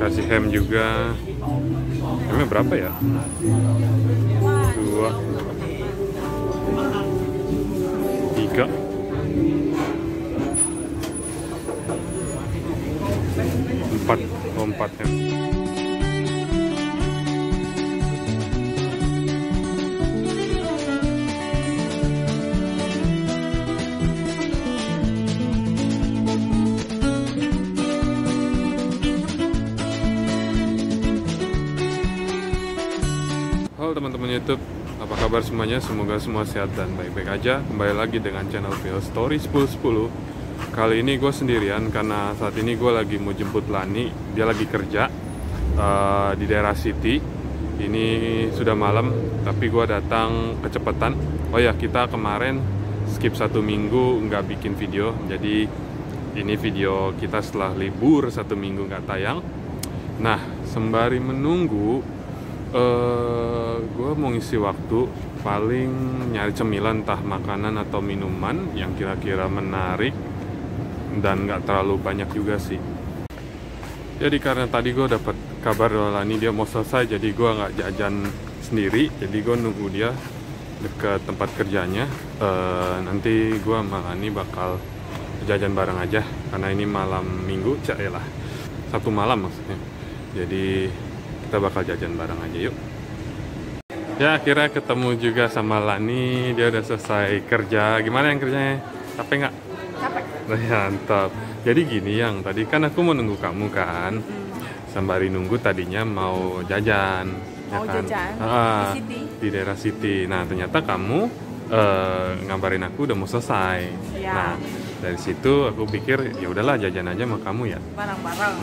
Kasih ham juga. Hamnya berapa ya? 2, 3, 4. Oh, 4 ham. Halo teman-teman YouTube, apa kabar semuanya? Semoga semua sehat dan baik-baik aja. Kembali lagi dengan channel Vio Story 1010. Kali ini gue sendirian karena saat ini gue lagi mau jemput Lani. Dia lagi kerja di daerah City. Ini sudah malam, tapi gue datang kecepatan. Oh ya, kita kemarin skip 1 minggu nggak bikin video. Jadi ini video kita setelah libur 1 minggu nggak tayang. Nah, sembari menunggu, gue mau ngisi waktu paling nyari cemilan, entah makanan atau minuman yang kira-kira menarik dan nggak terlalu banyak juga sih. Jadi karena tadi gue dapat kabar bahwa Lani dia mau selesai, jadi gue nggak jajan sendiri, jadi gue nunggu dia deket tempat kerjanya. Nanti gue sama Lani bakal jajan bareng aja karena ini malam minggu, lah 1 malam maksudnya. Jadi kita bakal jajan bareng aja yuk. Ya, akhirnya ketemu juga sama Lani. Dia udah selesai kerja. Gimana yang kerjanya? Capek nggak? Capek. Mantap. Jadi gini, yang tadi kan aku mau nunggu kamu kan. Sembari nunggu tadinya mau jajan. Mau ya kan? jajan di City. Di daerah City. Nah, ternyata kamu ngabarin aku udah mau selesai. Ya. Nah, dari situ aku pikir ya udahlah jajan aja sama kamu ya. Barang-barang.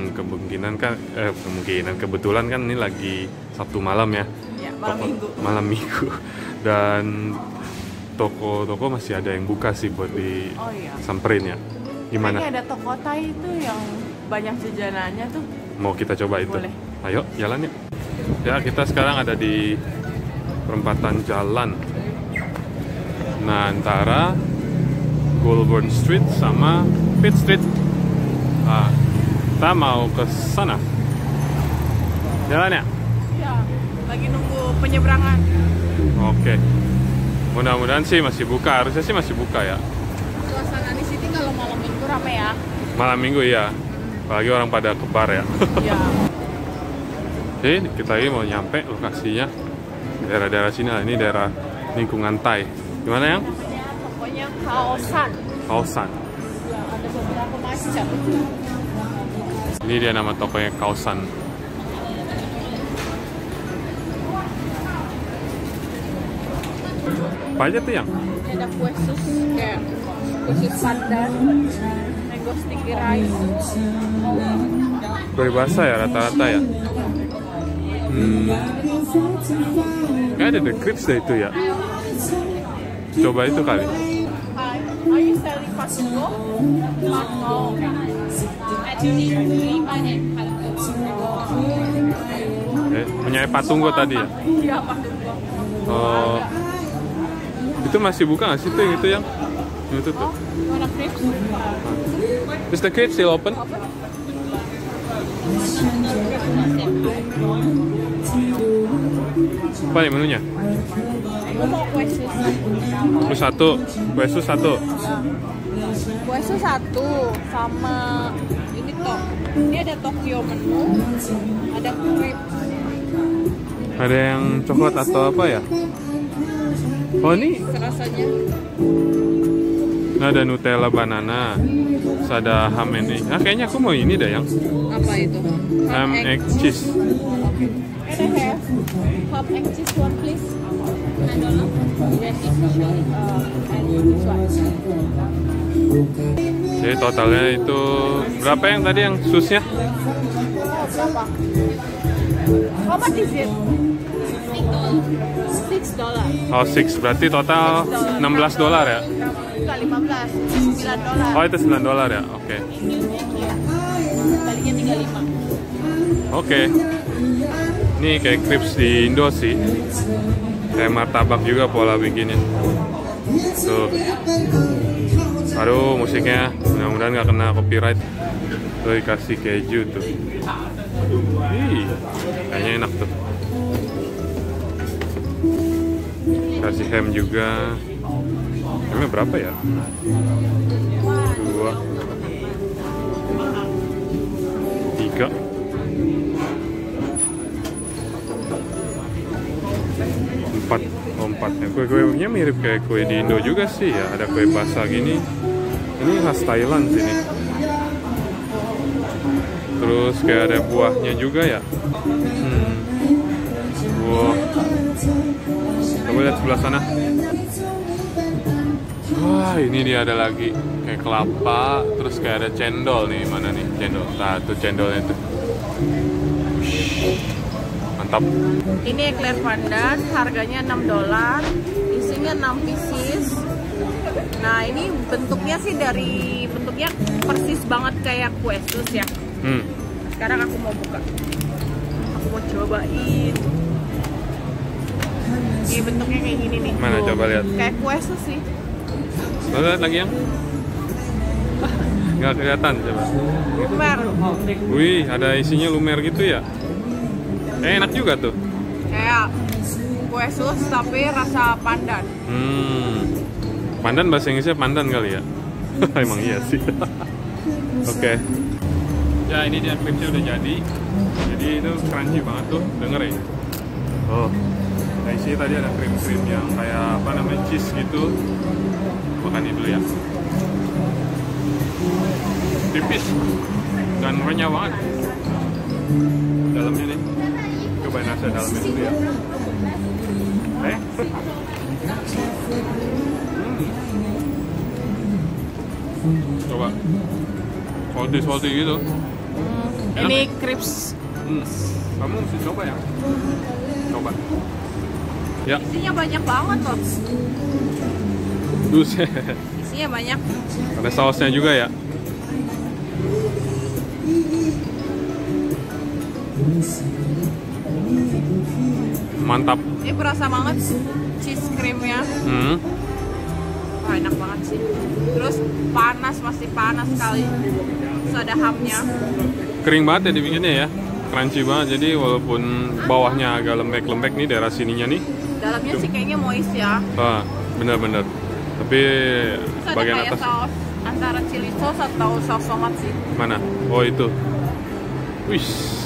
Kebetulan kan ini lagi Sabtu malam ya. Ya, malam minggu. Dan toko-toko masih ada yang buka sih buat disamperin ya. Gimana? Ini ada toko Thai itu yang banyak jajanannya tuh. Mau kita coba itu? Boleh. Ayo jalan yuk. Ya, kita sekarang ada di perempatan jalan. Nah, antara Goulburn Street sama Pitt Street. Nah, kita mau ke sana. Jalan ya? Ya, lagi nunggu penyeberangan. Oke. Mudah-mudahan sih masih buka. Harusnya sih masih buka ya. Suasana di sini kalau malam minggu rame ya. Malam minggu ya. Apalagi orang pada ke bar ya. Iya. Oke, kita ini mau nyampe lokasinya. Daerah-daerah sini lah. Ini daerah lingkungan Thai. Gimana yang? Pokoknya kaosan. Kaosan. Ya, ada beberapa macam. Ini dia nama tokonya Kaosan. Apa aja tuh yang? Ini ada kue sus kayak kue sus pandan, mango sticky rice. Berbahasa ya rata-rata ya. Kayak ada The Crips deh itu ya. Coba itu kali. Hi, are you selling patungo? Oh, Punya Patunggo tadi ya? Iya, patungo. Oh, itu masih buka nggak sih tuh yang itu yang? Yang itu tuh. Oh, you wanna crepes? Is the crib still open? Apa nih menunya? Gue mau kue sus. Kue satu, kue sus satu. Kue sus satu sama ini toh. Ini ada Tokyo menu, ada crepe. Ada yang coklat atau apa ya? Oh ini Rasanya ada Nutella banana, terus ada ham ini. Ah, kayaknya aku mau ini deh yang apa itu? ham egg cheese. Can I have ham egg cheese one please? $9. Yes, and this one. Jadi totalnya itu berapa yang tadi yang susnya? Berapa? How much is it? $6. Oh, 6 berarti total $16 ya? Enggak, 15. $9. Oh, itu $9 ya? Oke. Tadinya 35. Oke. Ini kayak crepes di Indo sih. Kayak martabak juga pola bikinnya. Tuh. Aduh, musiknya mudah-mudahan nggak kena copyright. Tuh dikasih keju tuh. Ih, kayaknya enak tuh. Kasih ham juga. Hamnya berapa ya? 2 3 4. Oh, 4. Kue-kuenya mirip kayak kue di Indo juga sih ya. Ada kue basah gini. Ini khas Thailand sini. Terus kayak ada buahnya juga ya. Wow. Coba lihat sebelah sana. Wah, ini dia ada lagi kayak kelapa, terus kayak ada cendol nih. Mana nih cendol? Nah, tuh cendolnya tuh. Mantap. Ini eclair pandan, harganya $6. Isinya 6 pieces. Nah, ini bentuknya sih bentuknya persis banget kayak kue sus ya. Sekarang aku mau buka. Aku mau cobain. Ini bentuknya kayak gini nih. Mana coba lihat. Kayak kue sus sih. Lihat lagi yang nggak kelihatan coba. Lumer. Wih, ada isinya lumer gitu ya. Enak juga tuh. Kayak kue sus tapi rasa pandan. Pandan bahasa Inggrisnya pandan kali ya. Emang iya sih. Oke. Ya, ini dia krimnya udah jadi. Jadi itu crunchy banget tuh, denger ya. Oh, nah isinya tadi ada krim-krim yang kayak apa namanya cheese gitu. Makan ini dulu ya. Tipis dan renyah banget. Dalamnya nih. Cobain rasa dalamnya dulu ya. Coba. Salty gitu. Ini crips. Kamu mesti coba ya. Coba. Ya. Isinya banyak banget loh. Buset. Isinya banyak. Ada sausnya juga ya. Mantap. Ini berasa banget cheese creamnya. Wah, enak banget sih. Terus panas, masih panas sekali. Terus ada hamnya. Kering banget ya dibikinnya ya. Crunchy banget. Jadi walaupun bawahnya agak lembek-lembek nih daerah sininya nih. Dalamnya sih kayaknya moist ya. Ah, bener-bener. Tapi Terus bagian ada kayak atas saus antara chili sauce atau saus tomat sih. mana? Oh itu. Wih.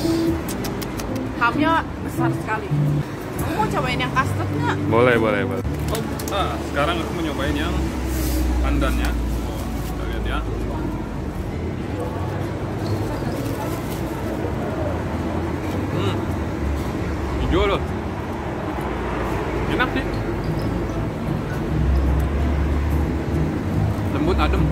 Hamnya besar sekali. Kamu mau cobain yang custard nggak? Boleh. Sekarang aku mau nyobain yang pandannya. Oh, kita lihat ya. Hijau loh. Enak sih. Lembut, adem.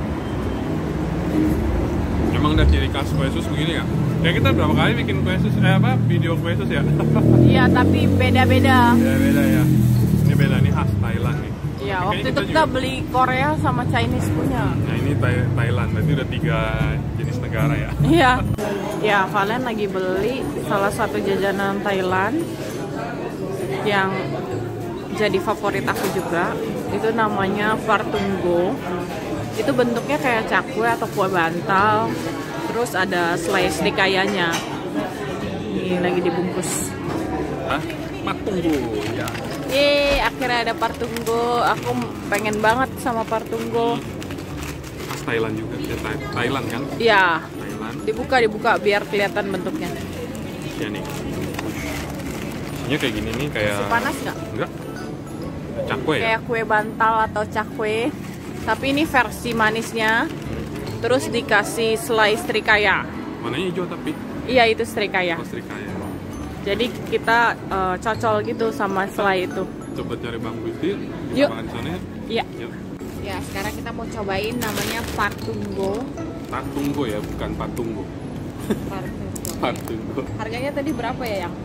Emang udah ciri khas kue sus begini ya? Ya kita berapa kali bikin kue sus, video kue sus ya? Iya, tapi beda-beda. Beda ya. Ini beda nih khas Thailand nih. Iya, waktu itu kita beli Korea sama Chinese punya. Nah ini Thailand, berarti udah 3 jenis negara ya? Iya. Ya, Valen lagi beli salah satu jajanan Thailand yang jadi favorit aku juga. Itu namanya Partunggo. Itu bentuknya kayak cakwe atau kue bantal. Terus ada slice rikayanya. Ini lagi dibungkus. Hah? Partunggo ya. Akhirnya ada Partunggo. Aku pengen banget sama Partunggo. Khas Thailand juga. Ya, Thailand kan? Iya. Thailand. Dibuka biar kelihatan bentuknya. Ya nih. Isinya kayak gini nih, kayak Masih panas nggak? Enggak. Cakwe ya? Kayak kue bantal atau cakwe. Tapi ini versi manisnya. Terus dikasih slice trikaya. Mananya hijau tapi? Iya, itu trikaya. Oh, trikaya. Jadi kita cocol gitu sama selai itu. Coba cari Bang Gusti. Yuk. Makan di sana ya? Iya. Yuk. Ya, sekarang kita mau cobain namanya Partunggo. Partunggo ya, bukan Patunggo. Partunggo. Partunggo. Harganya tadi berapa ya, Yang?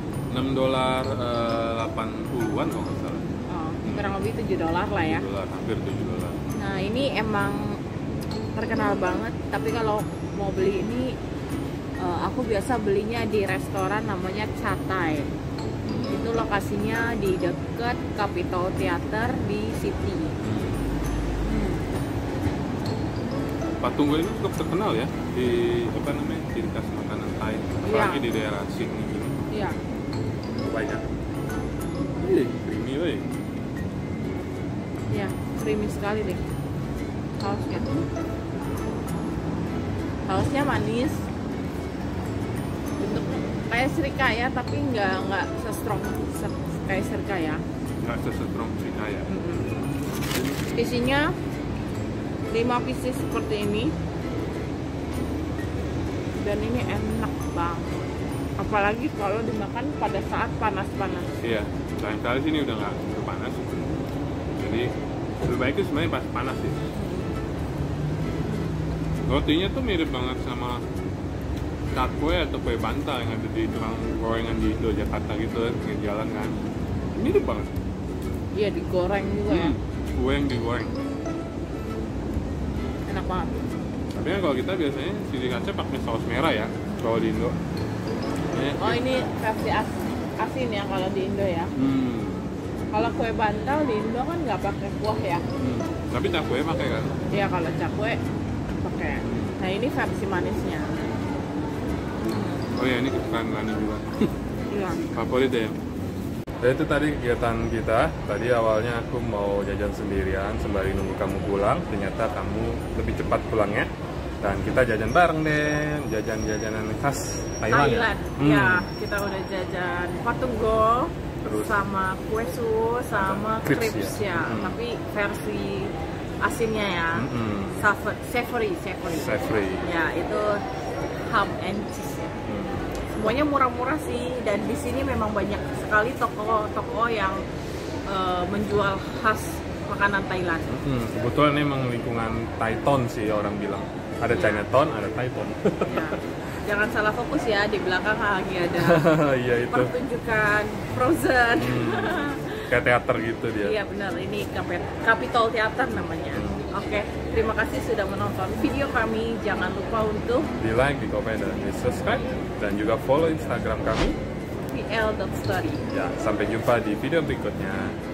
$6.80-an kalau nggak salah. Oh, kurang lebih $7 lah ya. $7, hampir $7. Nah, ini emang terkenal banget. Tapi kalau mau beli ini, aku biasa belinya di restoran namanya Chatai. Itu lokasinya di dekat Capitol Theater di City. Partunggo ini cukup terkenal ya di apa namanya ciri khas makanan Thai, apalagi di daerah sini gini. Iya. Banyak. Creamy weh. Iya, creamy sekali deh. Sausnya. Sausnya manis. Bentuknya kayak serikaya tapi nggak se-strong kayak serikaya. Nggak sestrong serikaya. Isinya 5 pieces seperti ini. Dan ini enak banget. Apalagi kalau dimakan pada saat panas-panas. Iya, sayang kali sini udah nggak panas. Jadi lebih baik itu sebenarnya pas panas sih. Rotinya tuh mirip banget sama cakwe atau kue bantal yang ada di tukang gorengan di Indo Jakarta gitu kan, pinggir jalan kan. Mirip banget. Iya, digoreng juga ya. Kue yang digoreng. Enak banget. Tapi kan kalau kita biasanya ciri khasnya pakai saus merah ya, kalau di Indo. Oh, ini versi asin ya kalau di Indo ya. Kalau kue bantal di Indo kan nggak pakai kuah ya. Tapi cakwe pakai kan? Iya, kalau cakwe pakai. Nah, ini versi manisnya. Oh ya, ini kesukaan Lani juga. Iya. Favorit ya. Ya itu tadi kegiatan kita. Tadi awalnya aku mau jajan sendirian sembari nunggu kamu pulang. Ternyata kamu lebih cepat pulangnya. Dan kita jajan bareng deh, jajan-jajanan khas Thailand. Ya, kita udah jajan Patunggo, Terus sama kue su, sama crepes crepes ya. ya. Tapi versi asinnya ya, savory. Savory. Ya, itu ham and cheese ya. Semuanya murah-murah sih, dan di sini memang banyak sekali toko-toko yang menjual khas makanan Thailand. Kebetulan emang lingkungan Thaiton sih orang bilang. Ada Chinatown, ada Thaiton. Ya. Jangan salah fokus ya, di belakang lagi ada Iya itu. pertunjukan Frozen. Kayak teater gitu dia. Iya benar, ini Capitol Theater namanya. Oke, terima kasih sudah menonton video kami. Jangan lupa untuk Di like, di komen, dan di subscribe. Dan juga follow Instagram kami. pl.story. Ya, sampai jumpa di video berikutnya.